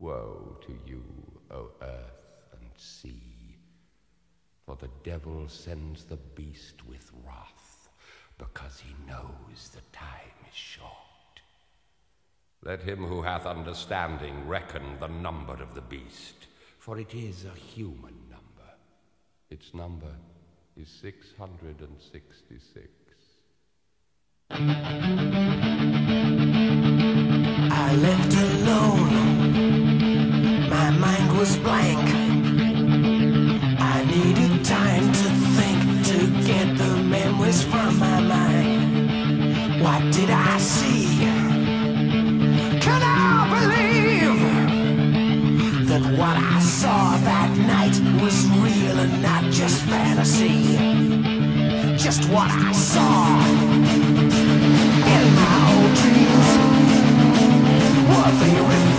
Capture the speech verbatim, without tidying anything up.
Woe to you, O earth and sea, for the devil sends the beast with wrath, because he knows the time is short. Let him who hath understanding reckon the number of the beast, for it is a human number. Its number is six hundred and sixty-six. I left alone, my mind was blank. I needed time to think, to get the memories from my mind. What did I see? Could I believe that what I saw that night was real and not just fantasy? Just what I saw in my old dreams, were they real?